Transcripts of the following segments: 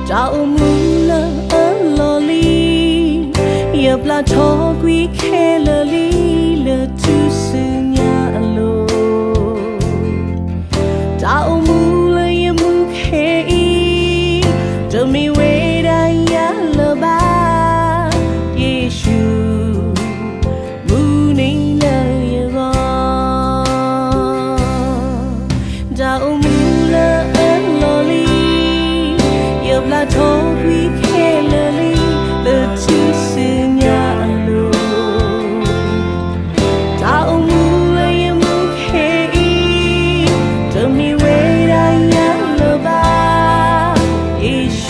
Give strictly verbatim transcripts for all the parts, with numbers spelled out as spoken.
找木了罗里，也不拉超贵开了里了土是nhà路，找木了也木开，这没为大呀了吧，耶稣木你了也个，找木了罗里，也不拉超贵开了里了土是nhà路，找木了也木开，这没为大呀了吧，耶稣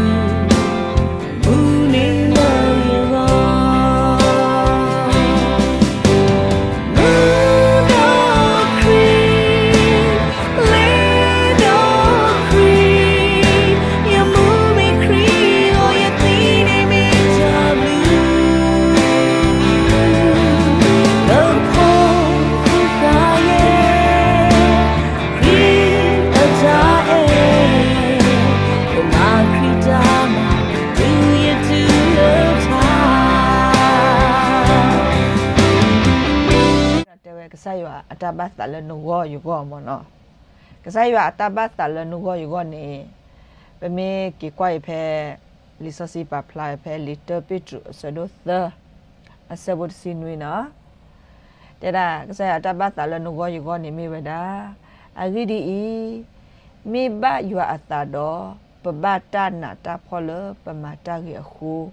木你了也个。Saya atabat tala nugo yugo mono. Saya atabat tala nugo yugo ni. Pemi ki kwai pe lisasi pa plai pe little bit sedo the asabut sinui na. Teda saya atabat tala nugo yugo ni mi beda. Agidi i mi ba yua atado pebata na ta pole pemata gi aku.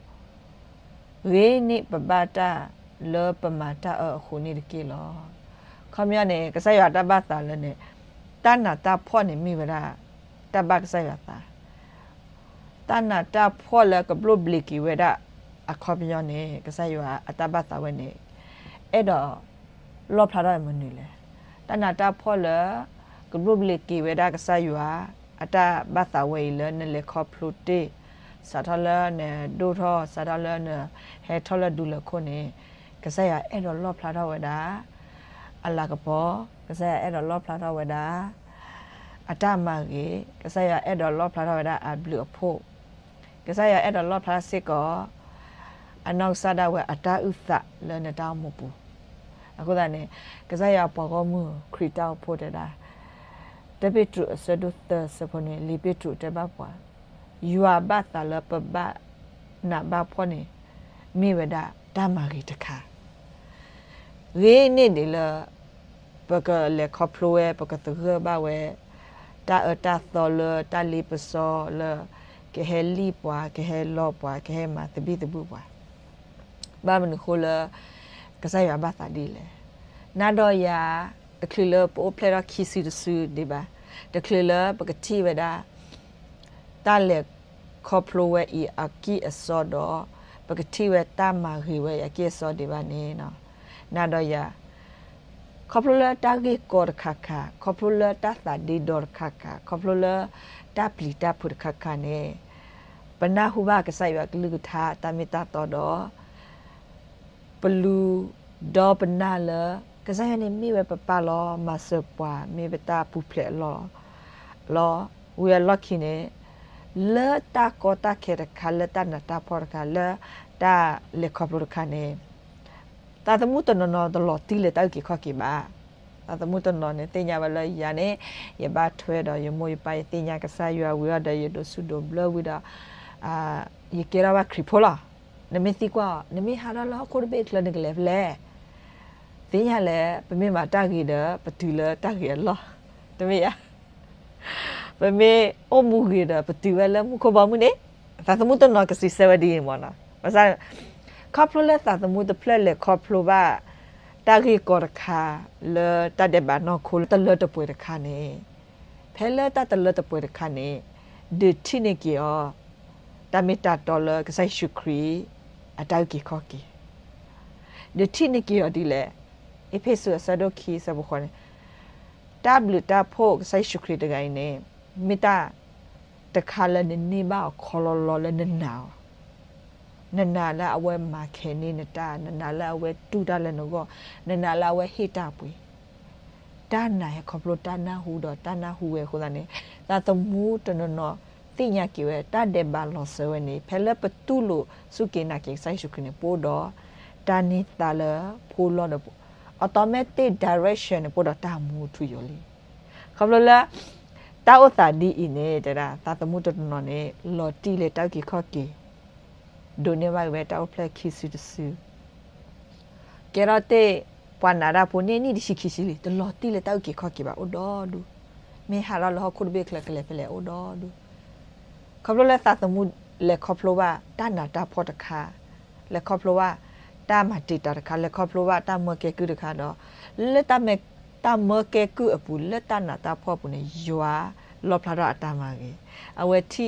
Re ni pebata le pemata aku ni dikilo. คำยันเนี่ยก็ใส่ยาตาบ้าตาเลยเนี่ยตั้งหน้าตาพ่อเนี่ยมีเวลาตาบ้าก็ใส่ยาตาตั้งหน้าตาพ่อแล้วก็บลูบลิกิเวลาอะคำยันเนี่ยก็ใส่ยาตาบ้าตาเวเนี่ยเอ็ดรอบพลาดมันนี่เลยตั้งหน้าตาพ่อแล้วก็บลูบลิกิเวลาก็ใส่ยาตาบ้าตาเวเลยนั่นเลยคอพลูตีสัตว์ละเนี่ยดูท่อสัตว์ละเนี่ยเฮท่อละดูละคนเนี่ยก็ใส่ยาเอ็ดรอบพลาดเวลาAllah kepo, saya ada lop plata weda, ada magi, saya ada lop plata weda ablu apo, saya ada lop plata siko, anak sada we ada usak le neta mupu. Aku tanya, saya apa kamu kereta apo dah, tapi tu sedut sepone lebih tu terbawa, yua bata le peba nak bapa ni, mi weda dah magi dekah. Ini dia pakai le koploe pakai terus bawa tak ada tolong tak lipso le keheli pua kehelo pua kehemat tebi tebu pua. Bawa menukula kesaya abah tadi le. Nado ya dekliler po plera kisi desu diba. Dekliler pakai tiba dah tak le koploe i aki esodo pakai tiba tak mahiwe aki esodo diba ni no. Nado ya koplola tagi kor kaka koplola tata di dor kaka koplola tapli tapur kaka ne pernah huba ke saya kelu tha tamita todo perlu do pernah le ke saya ni mi we papa lo masa pua mi beta puple lo lo we are lucky ne le ta kota kere kala ta na ta por kala ta le koplola kane ta temu to no no to lo ti le ta ki kho ki ba ta temu to no ne te nya ba le ya ne ye ba thwe do ye mo ye pa te nya ka sa yua wi da ye do su do blo wi da a ye ke ra ba kripola ne me ti kwa ne me ha da lo ko be kla ne le le te nya le pe me ma ta ki de pa tu le ta ki lo te me ya pe me o mu ki de pa tu le mu ko ba mu ne ta temu to no ka si se wa di mo na ba sa Koplola tata muda plele koploba tagi korka le tade bano kul tele te puede kane pele tata le te puede kane de tine kio tamita tole kesai syukri atau ki koki de tine kio dile epesu sadoki sabukone tablu ta po kesai syukri dengan ini mita tekala ni ba kololo le nenau nana la awe makeni neta nana la awe tuda le nogo nana la awe hita pui tana he koplo tana hu do tana hu e khudane ta to mu to no no တိညာကိဝဲတတဲ့ဘာလောဆဝနေဖဲလပတူလို့စုကိနာကိဆိုင်ရှုခနေပို့တော့တာနေတာလဖိုလောတော့ automatic direction ပို့တော့တာမူထူရလေခဘလလာတာဥသာဒီအင်းနေတာတာတမှုတနော်နေလော်တီလေတောက်ကိခော့ကိဒိုနေဝိုင်ဝဲတောက်ဖလက်ခိစီတဆူကဲရတဲ့ပွာနာရာပိုနေနီဒီရှိခိစီလေတလော်တီလေတောက်ကိခော့ကိပါအိုတော်ဒူမေဟာရလောခုဒဘေကလကလေဖလေအိုတော်ဒူခဘလလာတာတမှုလေခဖလိုဝတာနာတာဖော့တခါလေခဖလိုဝတာမတီတာတခါလေခဖလိုဝတာမကေကူတခါတော့လက်တမဲတာမကေကူအပူလက်တနာတာဖော့ပူနေယွာလောဖလာတော့အတာမကြီးအဝဲတိ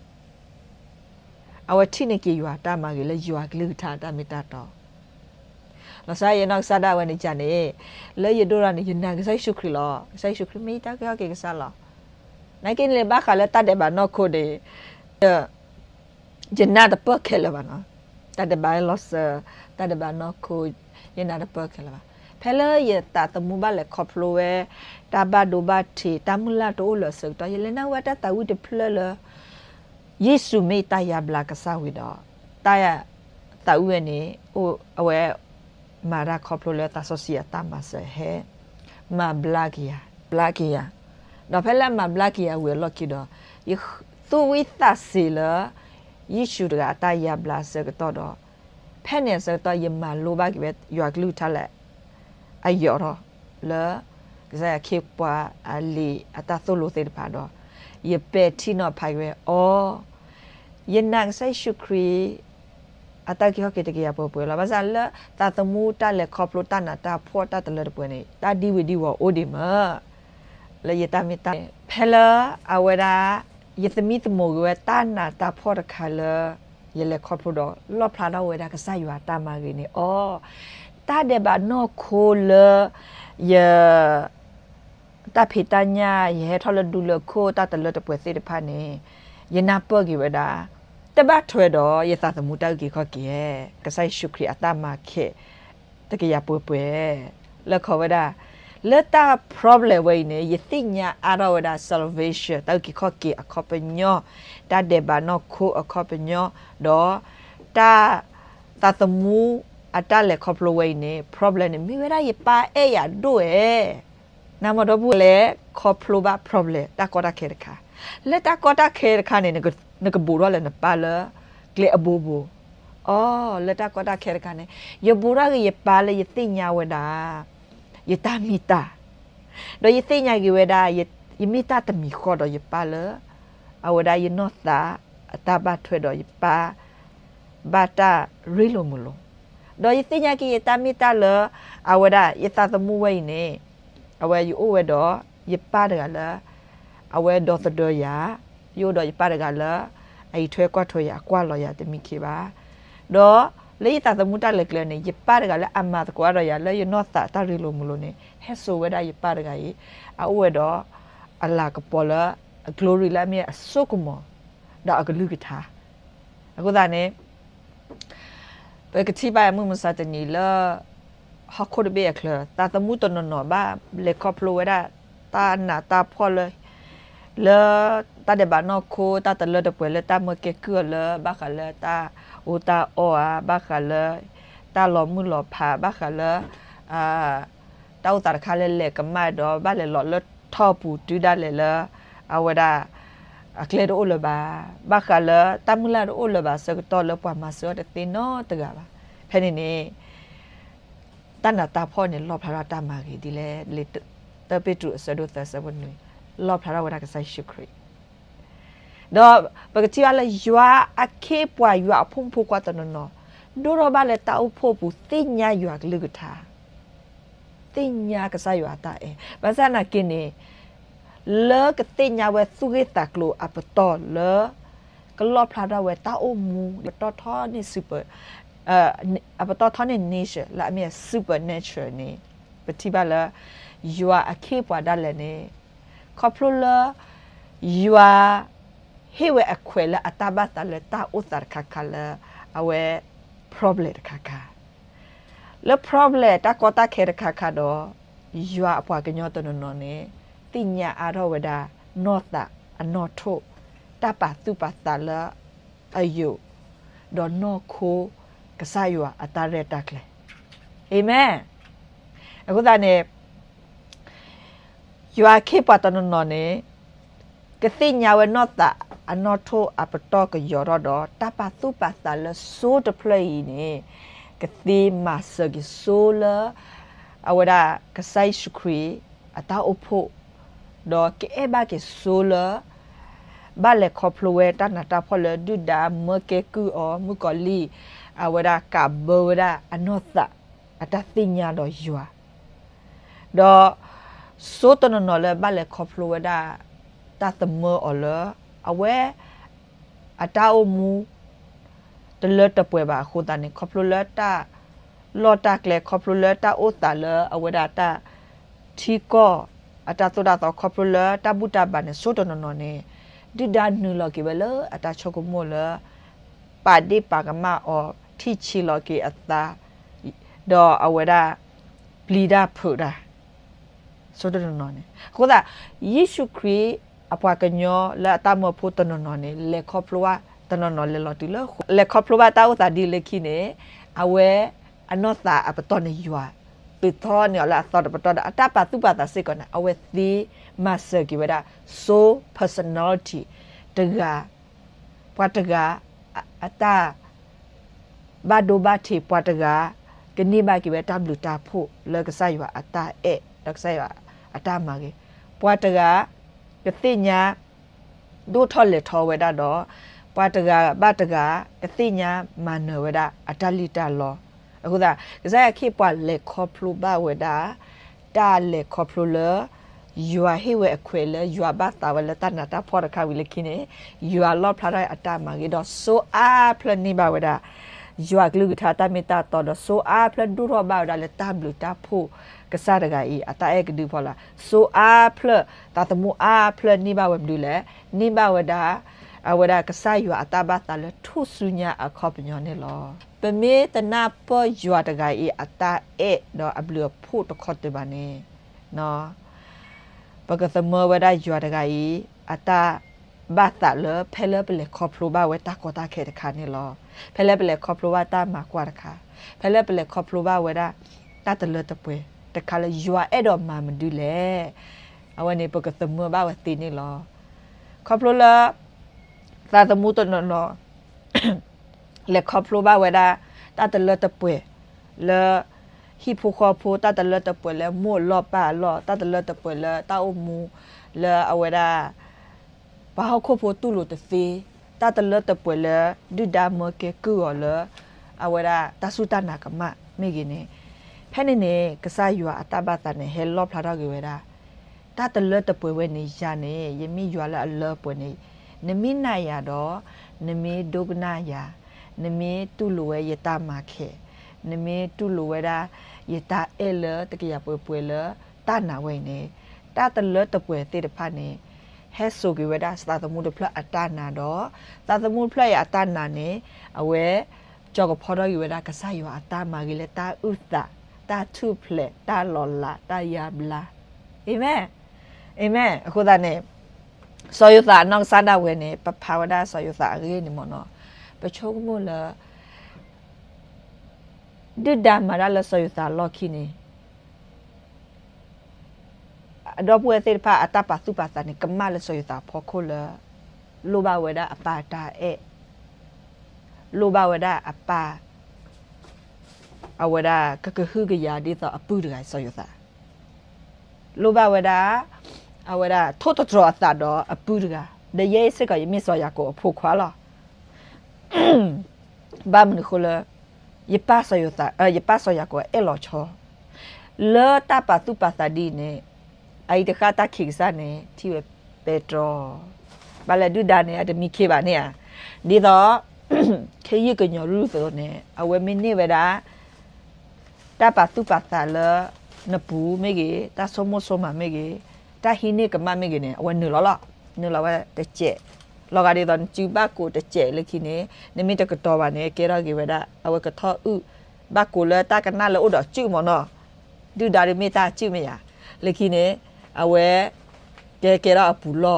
အဝဲတိနေကေယွာတာမကြီးလေယွာကလူထားတာမီတာတော့လောစာရနောက်စတာဝနေချနေလေရဒိုရနေယနာကဆိုင်ရှုခရီလောဆိုင်ရှုခရီမီတာကကေကစားလောနိုင်ကင်းလေဘာခါလက်တတဲ့ဘာနော်ခိုဒေဂျနာတပခဲလဘာနော်တတဲ့ဘာလောစတတဲ့ဘာနော်ခိုယနာတပခဲလဘာဖဲလေရတာတမူဘာလေခေါပလိုဝဲတာဘဒိုဘတီတမူလာတိုလစတော့ယလနာဝတာတဝိတဖလလယေစုမေတယဘလာကဆာဝိတော့တယတဝဲနေဟိုအဝဲမာရာခေါပလိုလေတာဆိုစီယာတမဆဟဲမာဘလာကီယာဘလာကီယာတော့ဖဲလေမာဘလာကီယာဝဲလော်ကီတော့ယသူဝိသစီလာယေရှုတကတယဘလာစကတော့တော့ဖဲနေစတော့ယမလိုဘကပဲရွာကလူထားလက်အယောတော့လေကစားခေပွားအလီအတသို့လို့တဲ့ပါတော့ယပဲတီနော်ဖိုင်ဝဲအော်ယနန်ဆိုင်ရှုခရီအတကိဟကေတကရပေါ်ပေါ်လာဘာသာလတာတမူတလက်ခေါပလိုတနာတာဖောတာတလက်ပွင့်နေတာဒီဝီဒီဝအိုဒီမလေယတမီတာဖဲလာအဝဒါယသမီတမိုဝဲတနာတာဖောတခါလယလက်ခေါပလိုတော့လော့ဖလာတော့ဝဲတာကစားယူတာမာကြီးနေအော်တာတဲ့ဘာနော်ခိုလယတာဖိတညာယေထလဒူလခိုတာတလတပွဲစေတဖာနေယနာပောကိဝဒါတဘထွေတော့ယသသမူတောက်ကိခော့ကိရဲ့ကဆိုင်ရှုခရီအတမခေတကရပွဲပွဲလက်ခေါ်ဝဒါလက်တာ problem ဝိနေယသိညာအရဝဒါ salvation တောက်ကိခော့ကိအခောပညောတာတဲ့ဘာနော်ခိုအခောပညောတော့တာတသမူအတလက်ခေါပလိုဝိနေ problem နေမိဝရယပါအဲ့ရတို့ရဲ့နာမတော့ဘူးလေခေါပလိုဘာ problem တာကောတာခဲတခါလက်တာကောတာခဲတခါနေကနကဘူရလည်းနပါလကလေအဘူဘူအော်လက်တာကောတာခဲတခါနေယဘူရကယပါလေယသိညာဝဒါယတာမီတာတော့ယသိညာကဝဒါယယမီတာတမီခေါ်တော့ယပါလအဝဒါယနောတာအတဘထွေတော့ယပါဘာတာရီလိုမလို့တော့ယသိညာကယတာမီတာလအဝဒါယတာသမူဝိနေအဝဲယူအဝဲတော့ယပါတကလားအဝဲတော့သတော်ရယိုတော့ယပါတကလားအဲ့ထွဲကွာထွဲရကွာလော်ရတမိခေပါတော့လေတာသမူတလက်ကလည်းနေယပါတကလည်းအမတ်ကွာတော့ရလေယနောတာတာရီလိုမလို့နေဟဲဆိုဝဲဒါယပါတကကြီးအဝဲတော့အလာကပေါ်လာဂလိုရီလာမြေအဆုကမောဒါအကလူကထားအခုဒါနေဘယ်ကတိပါမှုမစတဲ့နီလာဟာခိုဒဘေကလတာသမူတနနောဘာလေကောပလိုဝဲဒါတာနာတာဖော်လေလေတာတဲ့ဘာနော်ခိုတာတလတဲ့ပွဲလေတာမကေကူလေဘာခလေတာဥတာအောအာဘာခလေတာလောမှုလောဖာဘာခလေအာတောက်တာခါလေလေကမတော့ဘာလေလောလထောပူတူဒါလေလေအဝဒါအကလေတော့လဘာဘာခလေတာမူလာတော့လဘာစကတော့လပွားမဆောတဲ့တင်နော်တကပါဖဲနေနေတနတာဖောနေလောဖလာတာမာကြီးဒီလေလေတပိတုဆဒုသဆဘနွေလောဖလာဝဒါကဆိုင်ရှုခရီတော့ပကတိရလေယွာအခေပွားယွာဖုန်ဖုကွာတနော်ဒိုရဘာလေတာအဖို့ပူတင်ညာယွာကလူကထားတင်ညာကစားယွာတာအဲဘာစနာကင်းနေလေကတင်ညာဝဲသူကေတာကလိုအပတော်လေကလောဖလာဝဲတာအမူတော်ထောနေစူပါအပတော်ထောနေနေရှလာအမေစူပါနေချာနေပတိပါလာယွာအခေပွားဒါလည်းနေခေါပလိုလာယွာဟေဝဲအခွဲလာအတဘတ်တလတာဥတရခခလာအဝဲ problem ခခလေ problem တာကောတာခဲခခတော့ယွာအပွားကညောတနနော်နေတိညာအရောဝဒနောတာအနောထုตาปาตุปาตาละอายุดอนนอโคกษายว่าอัตาเรตักเลยเอเมนအခုသားနေရွာခေပတနနော်နေကတိညာဝနောတာအနောထိုအပတော့ကယောရတော့တပသုပသလဆိုတပလေးနေကတိမဆကဆိုလာအဝဒကဆိုင်ရှခရီအတာအဖို့တော့ကေဘကေဆိုလာဘာလေခေါပလွေတနတာဖော်လဒူဒါမကေကူအောမကလီအဝဒကဘောဒအနောတာအတတိညာတော့ရွာတော့ဆိုတနနော်လေဘာလေခေါပလွေဒါတသမအော်လအဝဲအတာအမူတလတ်တပွဲပါခိုတန်ခေါပလွေတာလော်တာကလေခေါပလွေတာအိုတာလအဝဒတာထီကောအတာတော့တော့ခေါပလွေတာဘူတာဘာနေဆိုတနနော်နေဒီဒါနူလော်ကေဘလအတာချောကမောလပါဒီပါကမအော်ထိချီလော်ကေအတာတော့အဝဒပလီဒါဖူဒါဆိုတော့နော်နေခိုးတာယေရှုခရစ်အပွားကညောလာတမဖို့တနော်နော်နေလေခေါပလွာတနော်နော်လေလော်တီလလေခေါပလွာတာဥတာဒီလေခိနေအဝဲအနောတာအပတော်နေယွာပိသောနေလာသောတပတော်အတပတုပတာစေကနအဝဲသီမဆာကိဝဒ so personality တကပွားတကအတာဘာဒိုဘာတီပွားတကကနိဘာကိဝတဘလူတာဖို့လေကဆိုင်ယွာအတာအဲလက်ဆိုင်ယွာအတာမာကေပွားတကကတိညာဒိုထော်လေထော်ဝဲတာတော့ပွားတကဘတ်တကကတိညာမနဝဲတာအတလီတာလောအခုဒါကစားခိပွားလေခေါပလူဘဝဲတာတာလေခေါပလူလယူအဟိဝဲအခွေလေယူအဘတ်တာဝဲလတနာတာဖော်တခါဝီလခိနေယူအလော့ဖလာတဲ့အတာမာကေတော့ဆိုအားဖလနိဘဝဲတာယူအကလူကထာတမီတာတော်တော့ဆိုအားဖလဒူရောဘဝဲတာလေတဘလူတာဖို့ကစားတကဤအတာအဲကဒူဖော်လာဆိုအားဖလတာတမှုအားဖလနိဘဝဲဘဒူလေနိဘဝဲတာအဝဒကစားယူအတာဘတာလေထုဆုညာအခပညောနေလောပမေတနာပေါ်ယူတကဤအတာအဲတော့အဘလူဖို့တခေါတ်တပါနေနော်ပကသမဝဒယူတကဤအတာဘတာလေဖဲလေပလေခေါပလိုဘဝဲတာကောတာခဲတခါနေလောဖဲလေပလေခေါပလိုဘတာမကွာတခါဖဲလေပလေခေါပလိုဘဝဲတာတတလေတပွဲတခါလေယူအဲ့တော့မှမဒူလေအဝနေပကသမဘဝတီနေလောခေါပလိုလာသာတမှုတနော်နော်လေခေါပလိုဘဝဲတာတတလေတပွဲလေဟိဖိုခေါဖိုတတလေတပွဲလေမို့လောပါလောတတလေတပွဲလေတာအမူလေအဝဲတာဘာခေါဖိုတူလို့တဖေးတတလေတပွဲလေဒူဒါမကေကူော်လေအဝဲတာတဆုတနာကမမိကင်းနေဖဲနေနေကစားယူအတဘတာနေဟဲလော့ဖလာတော့ကြဝဲတာတတလေတပွဲဝဲနေရနေယမိယူလာအလောပွဲနေနမိနာရတော့နမေဒုကနာယနမေတူလိုဝဲယတမာခေနမေတူလိုဝဲတာယတအဲလတကရပွဲပွဲလတနာဝဲနေတတလေတပွဲတေတဖတ်နေဟဲဆိုကြဝဲတာစတာသမုဒဖလအတနာတော့သသမုဖလရအတနာနေအဝဲကြောကဖော်တော့ကြဝဲတာကစားယူအတမာကြီးလေတာဥသတာထုဖလက်တာလော်လာတာယာဘလာအာမင်အာမင်အခုဒါနဲ့ဆောယသာနောင်စန္ဒဝဲနေပပဝဒဆောယသာရေးနေမနော်ပချိုးမို့လားဒီဒါမရလဆောယသာလော်ခိနေအတော့ပွဲသေးဖာအတပစုပါစနေကမလဆောယသာဖော်ခိုလလိုဘဝဒအပါတာအဲလိုဘဝဒအပါအဝဒကကဟုကရာဒီတော့အပူတကဆောယသာလိုဘဝဒအဝဒထိုးတတော်အတာတော့အပူတကဒရဲစကရမဆောရကိုဖို့ခွာလာဘာမနခိုလယပဆောယသာယပဆောရကိုအဲလောချောလောတပစုပါစဒီနေအိတခါတခိစားနေတီဝပက်ထရိုဘာလဲဒူဒါနေအတမီခေပါနေဒီတော့ခေယကညရူဆိုနေအဝဲမင်းနေဝဒါတပစုပါစလနပူမေကြီးတဆမဆမမေကြီးတဟိနေကမမေကြီးနေအဝဲနူလောလောနူလောဝဲတကျက်လောကဒီတော့ကျူဘကိုတကျက်လခိနေနမီတကတော့ပါနေကေရကေဝဒါအဝဲကထောဥဘကိုလတကနာလောတော့ကျူမနော်ဒူဒါရမေတာကျူမရလခိနေအဝဲကေကေရအပူလော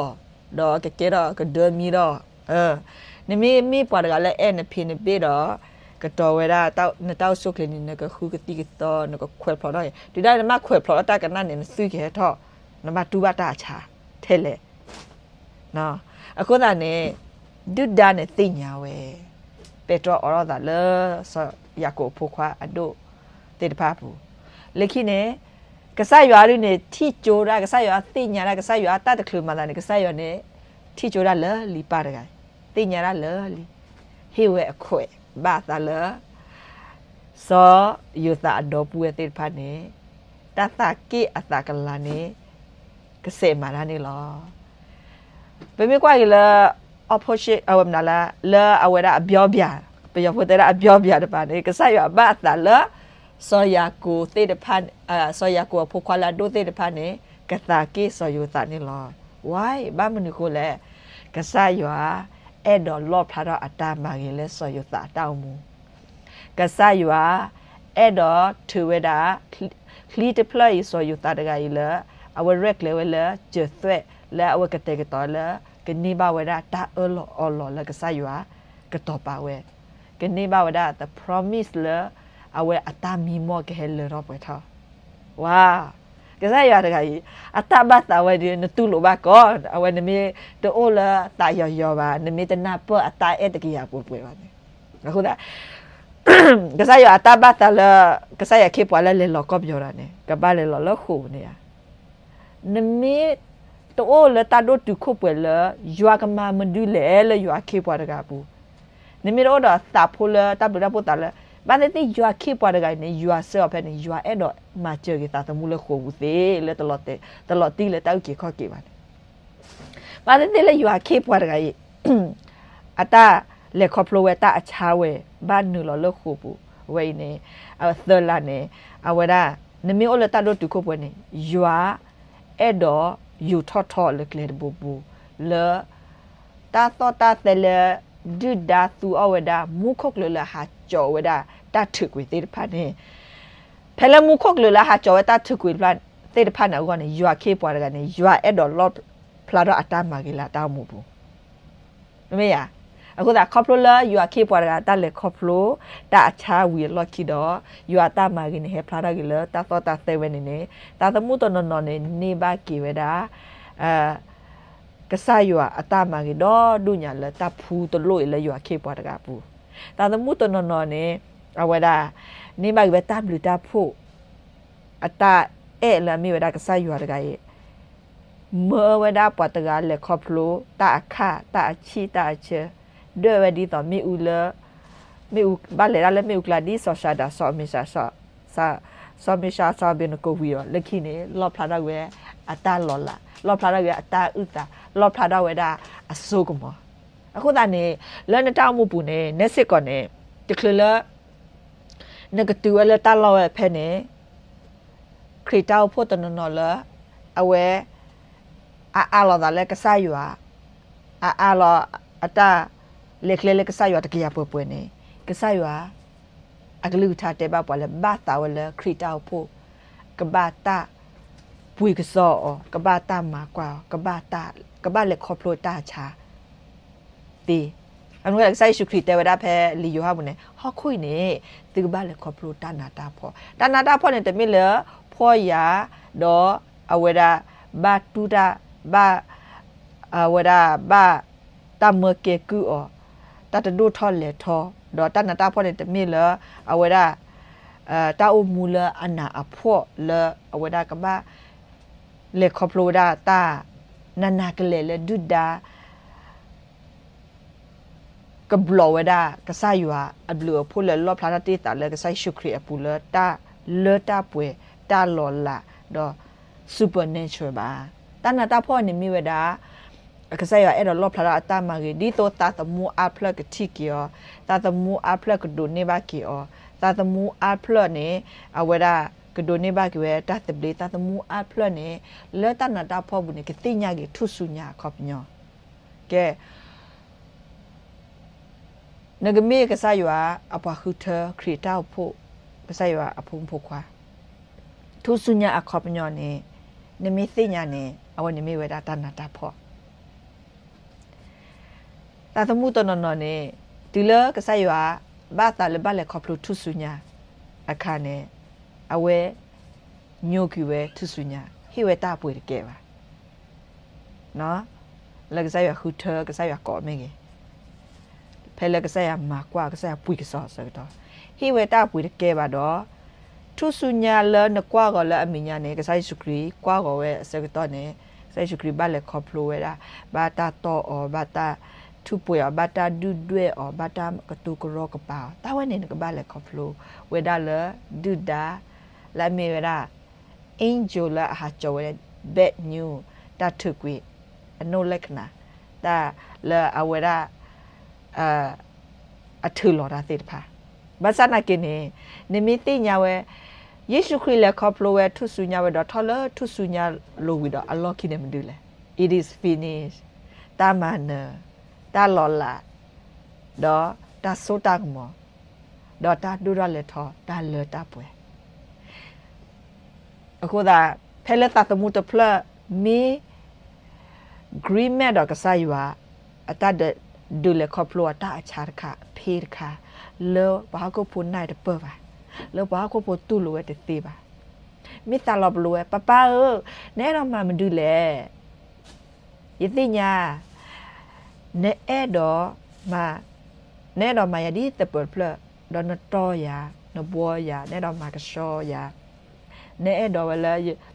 ดอกเกดอกเดินมีดอกเออนี่มีมีปอดกันแล้วเอ็นพินเบดอกระตอเวลาเต้าในเต้าสุกเลยนี่ก็คือกติกตอนก็ขวดพอได้ดีได้มาขวดพอตากันนั่นเนี่ยซื้อแค่ทอน้ำมาตูบาตาชาเทเลเนาะအခုတည်းနဲ့ဒုဒနဲ့သိညာဝဲပေတရောအော်ဒါလဲဆောရကိုဖိုခွာအဒိုတေတဖာဘူးလက်ခိနဲ့ကဆရွာလူနဲ့ထိကြိုတာကဆရွာသိညာတာကဆရွာတတ်တခလူမလာနဲ့ကဆရွာနဲ့ထိကြိုတာလဲလီပါတကသိညာတာလဲလီဟေဝဲအခွဲဘာသာလဲဆောယူတာအတော်ပူရဲ့တေတဖာနဲ့တသကိအတကလာနဲ့ကစေမာလာနဲ့လောဘယ်မြကွာလေ opposite အဝမနာလာလာအဝရအပြောပြပြောဖို့တဲ့အပြောပြတဲ့ပါနေကဆရဘာသာလာဆောယာကိုတေတဖန်အဆောယာကိုဖို့ခွာလာဒိုတေတဖန်နေကတာကေဆောယုတာနေလောဝိုင်းဘာမနုကိုလေကဆရအဲ့တော်လော့ဖလာတော့အတာမာကြီးလဲဆောယုတာတောင်းမူကဆရအဲ့တော်ထဝဲတာခလီတဖလာဆောယုတာတကကြီးလဲအဝရက်လေဝဲလဲကျွတ်သွဲလဲအဝကတဲ့ကတော်လဲကနေပါဝဒတာအော်လောအော်လောလကဆာယွာကတော့ပါဝဲကနေပါဝဒ the promise လအဝဲအတာမီမော့ကဲလေတော့ပဲထားဝါကဆာယွာတကကြီးအတာဘတ်တာဝဲဒီနတူလိုပါကောအဝဲနမေတိုးလာတာယောယောပါနမေတနာပေါ်အတာအဲ့တကီယာပွပွပါနေအခုဒါကဆာယွာအတာဘတ်တာလကဆာယခေပွာလဲလေလောကောပြောတာနေကပါလေလောလခုနေရနမေတိုးလတာဒိုတူခုပွဲလယွာကမမဒူလေလယွာခေပွားတကပူနေမီတော့တာဖိုလတာဘရပိုတာလဘာတဲ့တိယွာခေပွားတကနေယွာဆော့ဖက်နေယွာအဲ့တော့မာချေကတာတမှုလခိုးဘူးသေးလေတလော့တဲ့တလော့တီလေတောက်ကေခော့ကေပါဘာတဲ့တိလေယွာခေပွားတကကြီးအတာလေခေါပလိုဝဲတာအချားဝဲဘာနူလောလခိုးဘူးဝဲနေအသလာနေအဝဒါနေမီအော်လတာဒိုတူခုပွဲနေယွာအဲ့တော့ยูทอทอเล็กๆบูบูเลตาตอตาเตเลดูดาตูเอาเวดามุคกเลละหาจอเวดาตาถึกวิเตดพันเนี่ยเพลมุคกเลละหาจอเวตาถึกวิพันเตดพันเอาก่อนเนี่ยยัวเคปวากันเนี่ยยัวเอดอลอพลาดอัตามากิลาตามูบูไม่ยาအခုဒါခေါပလိုလာယူအခေပွားတာတက်လေခေါပလိုတာအချာဝီလော်ကီတော့ယူအတာမာကင်းဟေဖလာကီလာတာတော့တာသေဝနေနေတာသမုတနော်နော်နေနေပါကီဝဒါအာကဆာယူအတာမာကီတော့ဒုညာလတာဖူတလို့လေယူအခေပွားတကပူတာသမုတနော်နော်နေအဝဒါနေပါကီဝတာဘလူတာဖို့အတာအဲလာမီဝဒါကဆာယူတကရဲ့မေဝဒါပတ်တကလေခေါပလိုတာအခတာချီတာချေด้วยวันดีต่อมีอุลมีอุบ้านเลยแล้วมีอุกลาดีสอชาดาสอมิชาสอซาสอมิชาสอเบนโกวิโอเล็กขี้นี่รอบพลาดเวอัตตาหล่อละรอบพลาดเวอัตตาอึตารอบพลาดเวดาอสุกมอအခုတည်းလဲနတောက်မှုပူနေနက်စစ်ကောနေတခလလနကတူလဲတလောဖဲနေခရီတောက်ဖို့တနနော်လအဝဲအာအာလောဒါလဲကဆာယူအာအာလောအတာเล็กๆก็ใส่ยอตะกี้ป่วยๆนี่ก็ใส่ยออะกลูทาเตบะปอละบาตาวละคริตาโพกะบาตาปุยกะซอกะบาตามากว่ากะบาตากะบาเลคอโพลตาชาตีอันว่าใส่สุคริเตวดาแพลิโยฮาบุเนี่ยฮอคุยนี่ตึกบาเลคอโพลตานาตาพอตานาตาพอเนี่ยแต่ไม่เหลือพ่อยาดออเวดาบาตูดาบาอเวดาบาตามเมเกกุอตาตะดูทอเลทอดอตานาตาพอเนี่ยมีเลอเวดาเอ่อตาอุมูเลอันนาอพอเลอเวดากะบาเลคอโพลดาตานานากะเลเลดุดากะบลอเวดากะซายัวอะบลัวพูเลลอพลาติตาเลกะไซชุครีอปูเลตาเลตาป่วยตาลอลาดอซูเปอร์เนเชอร์บาตานาตาพอเนี่ยมีเวดากะไซยัวเอดอลอพลาตามาเกดิโตตาตะมูอาพลกะทิกิอตาตะมูอาพลกะโดเนบากิอตาตะมูอาพลเนี่ยอเวดากะโดเนบากิเวตาตะเบลตาตะมูอาพลเนี่ยเลตานาตาพอบุเนี่ยกะติญากิทุสุญาขอบญอแกนกเมกะไซยัวอะปะฮึเทครีตาโพกะไซยัวอะพุงโพควาทุสุญาอะขอบญอเนี่ยนเมติญาเนี่ยอวะนเมเวดาตานาตาพอตาสมุตนนเนี่ยดีเลยก็ใส่ว่าบ้าตาเลยบ้าเลยขอบรู้ทุสุญญาอาคารเนี่ยเอาไว้โยกิเวทุสุญญาฮิเวตาป่วยเก็บว่ะเนาะแล้วก็ใส่ว่าคือเธอก็ใส่ว่าก่อไม่เงี้ยเพลก็ใส่ว่ามากกว่าก็ใส่ว่าป่วยก็สอดสักต่อฮิเวตาป่วยเก็บว่ะดอทุสุญญาเลยนึกว่าก็เลยมีญาเนี่ยก็ใส่สุกรีกว่าก็เวสักต่อเนี่ยใส่สุกรีบ้าเลยขอบรู้เวละบ้าตาต่ออ๋อบ้าตาทุป่วยอบาตาดูด้วยอบาตากระตุกรอกระเป๋าแต่วันนี้ก็บ้านเลยขอบรู้เวลาเลยดูดาและมีเวลาเอ็นจูละหาจอยเบ็ดนิวตาถึกวิอนุเล็กนะแต่เลยเอาเวลาเอ่ออัฐิลอราติดพาภาษาหนักกินนี่นิมิติญาเวเยซูคริสต์เลยขอบรู้เวทุสุญญาเวดอทอลเลทุสุญญาโลวิดออัลลอฮ์คิดเนี่ยมันดูเลย it is finished ตามันเนตาลอลาดอตาโซตักมอดอตาดูรเลทอตาเลตาป่วยအခုဒါဖဲလက်တမှုတဖလမီ green mat တော့ကစားယူအတတ်ဒူလေခေါပလိုတာချာခါဖေးခါလောဘာကိုဖုန်နိုင်တပပါလောဘာကိုဖတူလိုတဲ့သေးပါမိတလောဘလိုပပအနဲတော့မှမဒူလေယသိညာနဲအဲ့တော့မနဲတော့မရဒီတပဖလတော့နတော်ရနဘောရနဲတော့မကရှောရné do wala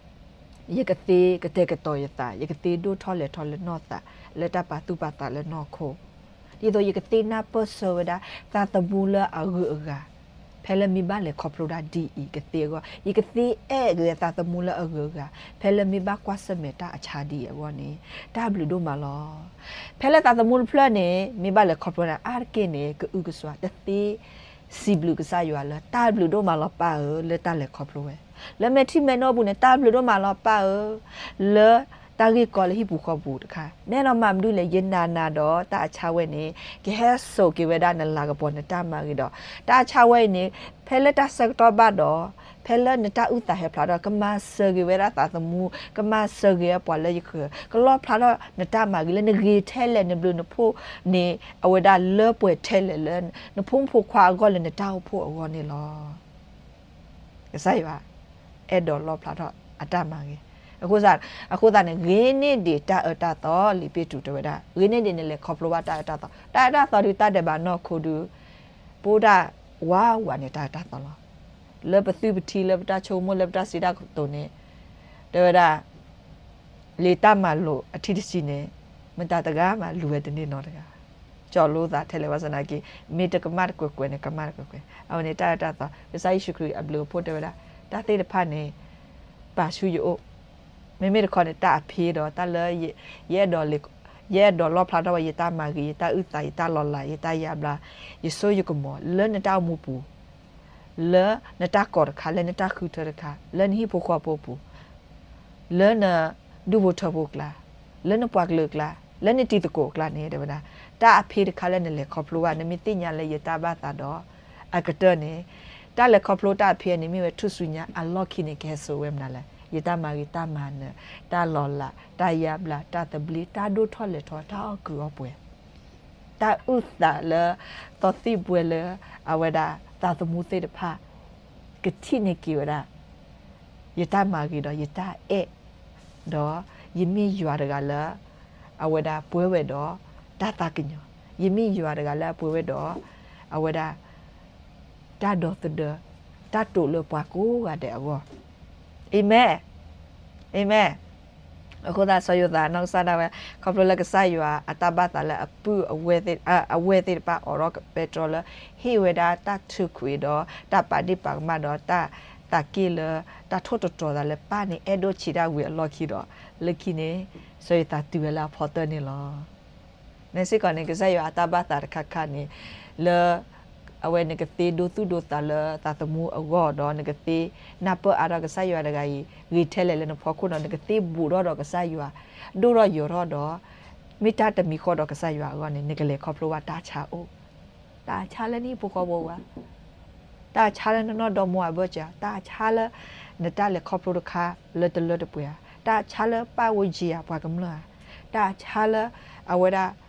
ye kati kate kato yata ye kati do thole thole no ta le ta pa tu pa ta le no kho di do ye kati na perso da ta tabula agu aga phele mi ba le khoplo da di i kati go ye kati e ge ta tabula agu ga phele mi ba kwa se me ta acha di e wo ni ta blu do ma lo phele ta tabul phla ne mi ba le khoplo da ar ke ne ku u ku swa ta ti si blu ka sa yo la ta blu do ma lo pa le ta le khoplo weแล้วแม่ที่แม่นอบุเนี่ยตาบลูดมาลอป้าเออเลอตากีกอเลยฮิบุขอบูดค่ะแน่นอนมาดูเลยเย็นนานาดอตาชาเวนี่แกแฮโซกิเวดานันลากระปอนตามากีดอตาชาเวนี่เพลตาสักตอบาดอเพลนตาอุตาเฮพลาดอก็มาเซกิเวดาตาตมูก็มาเซกิปอเลยยคือก็รอพลาดอนตามากีเลยนกีเทเลนบลูนพูนี่เอาเวดาเลอป่วยเทเลเลนนพุ่งผูควาก็เลยนตาผู้อวนี่รอก็ใช่ป่ะเอดอลลอพลาดอัตมาเกအခုစားအခုစားနေဂင်းနေဒီတာအတာတော့လီပိတူတဝဒဂင်းနေဒီနေလေခေါပလဝတာတာတော့တာတာတော်ဒီတာတဲ့ဘာနော်ခိုဒူဘုဒ္ဓဝါဝါနေတာတာတော့လေပသုပတိလေပတာချုံမလေပတာစီတာတုန်နေတဝဒလေတမလို့အထီးတစီနေမတတကားမှာလူဝဲတနေတော့တကားကြော်လို့သာထဲလေဝါစနာကြီးမေတကမတ်ကွယ်ကွယ်နေကမတ်ကွယ်ကွယ်အဝနေတာတာတော့ဆိုင်ရှုခရီအဘလို့ဖို့တဝဒတာတဲ့တဖတ်နေပါရှူယိုไม่ไม่ได้คอนตาพีดอตาเลยเย่ดอเล็กเย่ดอรอบพลาดว่ายตามากีตาอึตายตาหลอไหลตายาบลายโซยกมอเลนตามูปูเลนตากอดค่ะเลนตาคือเธอค่ะเลนฮิโปควาโปปูเลนดูโบทบกลาเลนปวกเลิกลาเลนตีตะโกกลาเนี่ยเดี๋ยวนะตาพีดค่ะเลนเลยขอบรู้ว่านี่มิติญาเลยยตาบ้าตาดออากระเตอเนี่ยตาเลยขอบรู้ตาพีนี่มีเวทุสุญญาอัลลอฮ์คิดในแค่โซเวมนั่นแหละยตามากิตามันตาลอละตายาบลาตาตะบลีตาดูทอเลทอตาอกือป่วยตาอุตตะเลตอติป่วยเลอเวดาตาสมุติตภากะทิเนกิวดายตามากิดอยตาเอดอยิมียัวดกะเลอเวดาป่วยเวดอตาตากิญยิมียัวดกะเลป่วยเวดออเวดาตาดอตเดตาตุเลปวากูกะเดอวอเอเมนเอเมนအခုသာဆယတာနောက်စားတာပဲခေါပလလကဆယွာအတဘတာလအပူအဝဲတဲ့ အဝဲတဲ့ပါအော်ရောပက်ထရိုလဟီဝဒါတထုခွေတော့တပါတိပါမတော့တတကီလတထို့တော်တော်လည်းပါနေအဲ့တို့ချီတာဝေလော်ခီတော့လက်ခီနေဆယတာတူလာဖော်တနေလောနေစိကနေကဆယအတဘတာခခနေလေအဝဲနကတိဒိုသူဒိုတလာတာတမှုအဂေါ်တော့နကတိနပအရကဆယရကကြီးရီထဲလေလနဖောခုတော့နကတိဘူတော့တော့ကဆယဒိုတော့ယောတော့တော့မိတတမီခေါ်တော့ကဆယကနေနကလေခေါပလိုဝတာချာအိုတာချာလနီပူခေါ်ဘောဝတာချာလနတော့တော့မွာဘောချာတာချာလနတလေခေါပလိုတခါလတလတပွာတာချာလပဝကြီးပွားကမလားတာချာလအဝဲတာ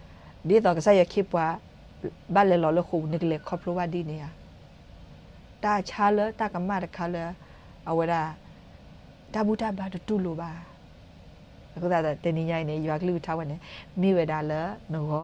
ดีต่อก็ใส่คิดว่าบ้านเลยหล่อเลยคู่นึกเลยครอบครัวดีเนี่ยตาชาเลยตากำมาตะคาเลยเอาไว้ได้ตาบูตาบาตุลูบาก็แต่แต่เนยใหญ่เนี่ยอยากลือท้าวันนี้มีเวลาเลยหนู